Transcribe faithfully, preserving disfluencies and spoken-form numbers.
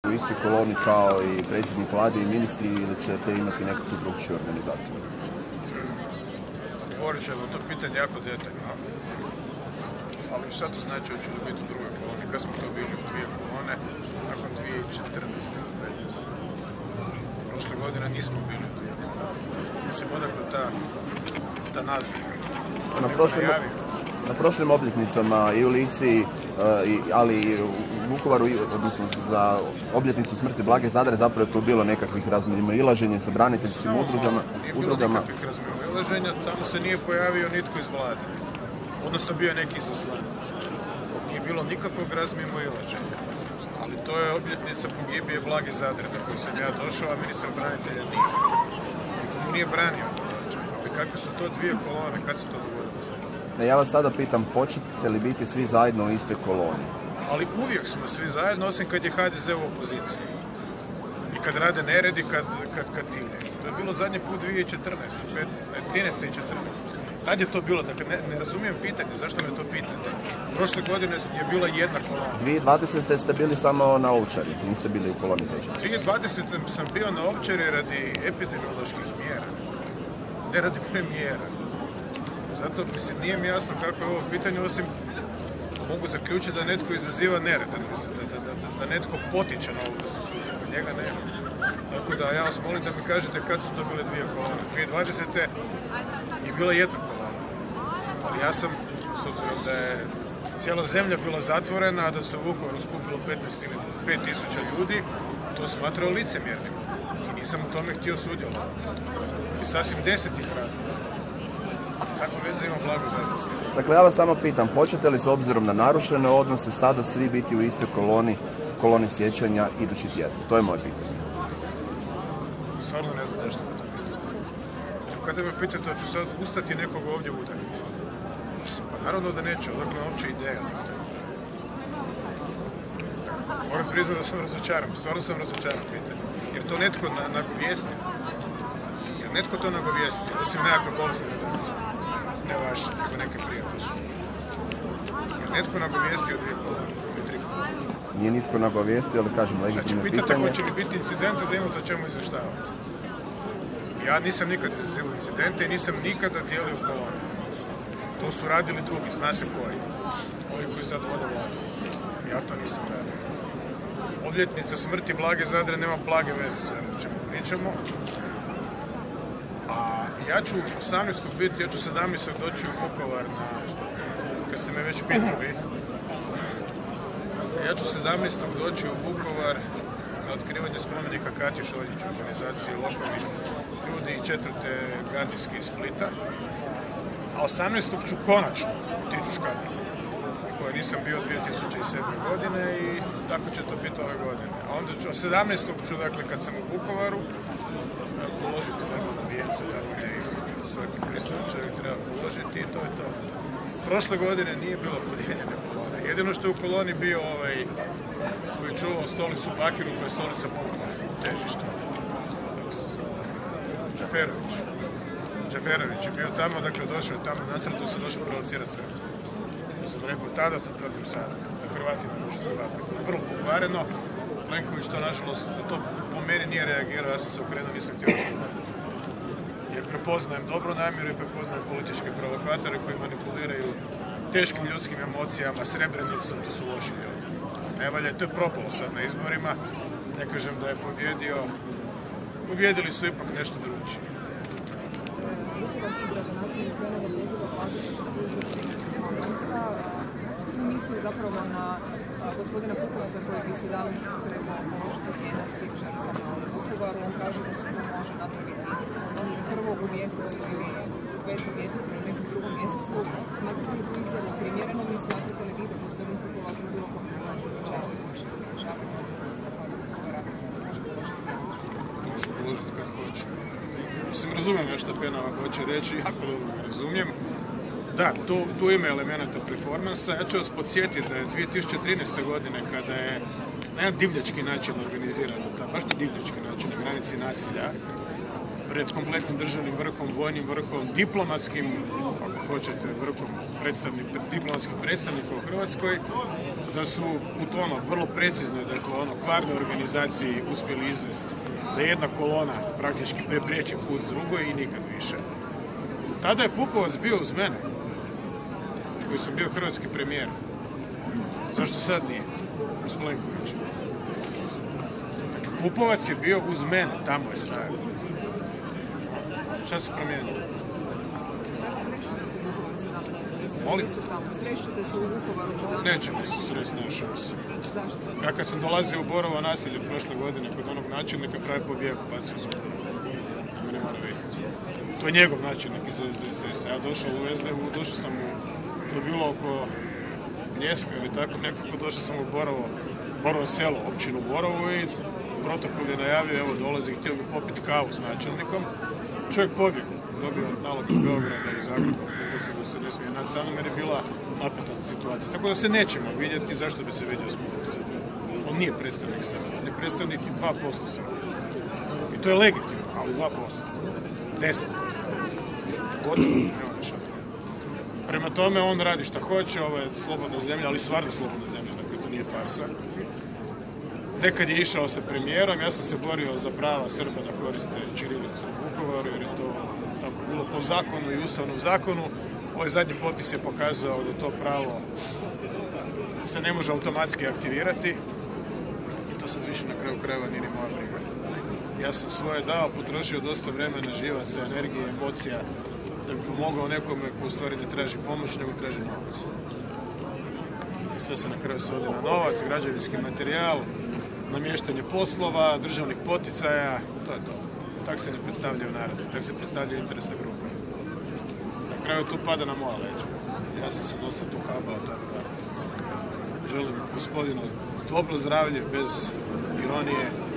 u istoj koloni kao i predsjednik vlade i ministri ili ćete imati nekakvu drugčiju organizaciju? Govorit ćemo to pitanje jako detaljno. Ali šta to znači hoću da biti u drugoj koloni? Kad smo to bili u dvije kolone nakon dvije tisuće četrnaeste ili petnaeste. Prošle godine nismo bili u dvije kolone. Mislim, odakle ta, ta nazva. Na prošlim, na prošlim obljetnicama i u Lici, ali i u Vukovaru, odnosno za obljetnicu smrti Blage Zadre, zapravo je to bilo nekakvih razmimoilaženja sa braniteljskim no, udrugama. Nije bilo nikakvih razmimoilaženja, tamo se nije pojavio nitko iz vlade. Odnosno bio je neki izaslan. Nije bilo nikakvog razmimoilaženja. Ali to je obljetnica pogibije Blage Zadre, na koju sam ja došao, a ministar branitelja nije. Nikomu nije branio. Ali kakve su to dvije kolone, kad se to dogodilo? Ne, ja vas sada pitam, hoćete li biti svi zajedno u istoj koloni? Ali uvijek smo svi zajedno, osim kad je ha de ze u opoziciji. I kad rade neredi, kad, kad, kad dilje. To je bilo zadnji put dvije tisuće četrnaeste, trinaeste i četrnaeste. Tad je to bilo, dakle ne, ne razumijem pitanje, zašto me to pitate? Prošle godine je bila jedna kolona. dvije tisuće dvadesete ste bili samo na Ovčari, niste bili u koloni za Ovčari. dvije tisuće dvadesete sam bio na Ovčari radi epidemioloških mjera, ne radi premijera. Zato, mislim, nije mi jasno kako je ovo pitanje, osim mogu zaključiti da netko izaziva nered, mislim, da, da, da, da netko potiče na ovo da se sudi, a njega nema. Tako da ja vas molim da mi kažete kad su to bile dvije kolone. dvije tisuće dvadesete je bila jedna kolona, ali ja sam, s obzirom da je cijela zemlja bila zatvorena, a da se u Vukovaru skupilo petnaest ili pet tisuća ljudi, to smatrao licemjernim i nisam u tome htio sudjelovati. I sasvim desetih razloga. Kako veze ima Blago Zadre? Dakle, ja vas samo pitam, hoćete li s obzirom na narušene odnose sada svi biti u istoj koloni, koloni sjećanja idući tjedan? To je moje pitanje. Stvarno ne znam zašto me to pitate. Kada me pitate da ću sad ustati nekog ovdje udariti. Pa naravno da neću, odakle uopće ideja. Moram priznati da sam razočaran, stvarno sam razočaran pitanje. Jer to netko nagovijesti. Jer netko to nagovijesti, osim nekakve bolesne redakcije. Ne vaše, nego neke prijateljše. Jer netko nagovijesti od dvije kolone, ili tri kolone. Nije nitko nagovijestio, ali kažem legitimno pitanje. Znači, pitate hoće li biti incidenta da imate o čemu izvještavati. Ja nisam nikad izazivao incidente i nisam nikada dijelio kolone. To su radili drugi, zna se koji. Ovi koji sad vode vladu. Ja to nisam radio. Obljetnica smrti Blage Zadre nema blage veze sa o čemu pričamo. A ja ću osamnaestog biti, ja ću sedamnaestog doći u Vukovar na, kad ste me već pitali, ja ću sedamnaestog doći u Vukovar na otkrivanje spomenika Katji Šoljić, organizacije lokalnih ljudi i četvrte gardijske iz Splita. A osamnaestog ću konačno otići u Škabrnju, koje nisam bio dvije tisuće sedme. godine i tako će to biti ove godine. A onda ću, sedamnaestog ću, dakle, kad sam u Vukovaru, položiti neko vijence, tako gdje ih svaki pristojan čovjek treba položiti i to je to. Prošle godine nije bilo podijeljene kolone. Jedino što je u koloni bio ovaj koji je čuvao stolicu Bakiru, pa je stolica pukla u težištu. Džaferović. Džaferović je bio tamo, dakle došao je tamo, nasretao se, došao provocirati se. Ja sam rekao tada, to tvrdim sada, da Hrvati ne može zagledati. Vrlo pokvareno, Plenković to nažalost, to po meni nije reagirao, ja sam se okrenuo, nisam htio zagledati. Jer prepoznajem dobru namjeru i prepoznajem političke provokatore koji manipuliraju teškim ljudskim emocijama, Srebrenicom, to su loši ljudi. Ne valja, to je propalo sad na izborima, ne kažem da je pobjedio, pobjedili su ipak nešto drugačije. Misli zapravo na gospodina Pupovca koji bi sedamnaestog trebao položiti vijenac svim žrtvama u Vukovaru. On kaže da se to može napraviti prvog u mjesecu ili u petom mjesecu ili u nekom drugom mjesecu. Smatrate li tu izjavu primjerenom i smatrate li vi da gospodin Pupovac u bilo kom trenutku čak i učinu rješavanje zapada Vukovara može položiti vijenac? Može položiti kad hoće. Mislim, razumijem ja što Penava hoće reći, jako dobro ga razumijem. Da, tu, tu ima elementa performansa. Ja ću vas podsjetiti da je dvije tisuće trinaeste. godine kada je na jedan divljački način organizirano, da, baš na divljački način, na granici nasilja, pred kompletnim državnim vrhom, vojnim vrhom, diplomatskim, ako hoćete, vrhom predstavnik, diplomatskih predstavnika u Hrvatskoj, da su u ono vrlo preciznoj, dakle ono kvarnoj organizaciji uspjeli izvesti da jedna kolona praktički prepriječi put drugoj i nikad više. Tada je Pupovac bio uz mene, koji sam bio hrvatski premijer. Zašto sad nije? Uz Plenkovića. Dakle, Pupovac je bio uz mene, tamo je stajao. Šta se promijenilo? Molim? Srećete se u Vukovaru sedamnaest. Nećemo se sresti, nema šanse. Zašto? Ja kad sam dolazio u Borovo naselje prošle godine kod onog načelnika, Fraj pobjegao, bacio sam. Da me ne mora vidjeti. To je njegov načelnik iz S D S S-a. Ja došao u S D U, došao sam u, to je bilo oko Bljeska ili tako nekako, došao sam u Borovo, Borovo selo, općinu Borovo i protokol je najavio, evo dolazi, htio bi popiti kavu s načelnikom. Čovjek pobjegao, dobio nalog iz Beograda i Zagreba, da se ne smije naći sa mnom jer je bila napeta situacija. Tako da se nećemo vidjeti, zašto bi se vidio s Pupovcem. On nije predstavnik Srba, on je predstavnik i dva posto Srba. I to je legitimno, ali dva posto. deset posto. Gotovo, nema ništa. Prema tome on radi šta hoće, ovo je slobodna zemlja, ali stvarno slobodna zemlja, dakle to nije farsa. Nekad je išao sa premijerom, ja sam se borio za prava Srba da koriste ćirilicu u Vukovaru, jer je to tako bilo po zakonu i ustavnom zakonu. Ovaj zadnji popis je pokazao da to pravo se ne može automatski aktivirati i to sad više na kraju krajeva nije ni moja briga. Ja sam svoje dao, potrošio dosta vremena, živaca, energije, emocija, da bi pomogao nekome ko u stvari ne traži pomoć, nego traži novac. I sve se na kraju svodi na novac, građevinski materijal, namještanje poslova, državnih poticaja, to je to. Tak se ne predstavljaju narodu, tak se predstavljaju interesne grupe. Na kraju tu pada na moja leđa. Ja sam se dosta tu habao, tako da želim gospodinu dobro zdravlje, bez ironije,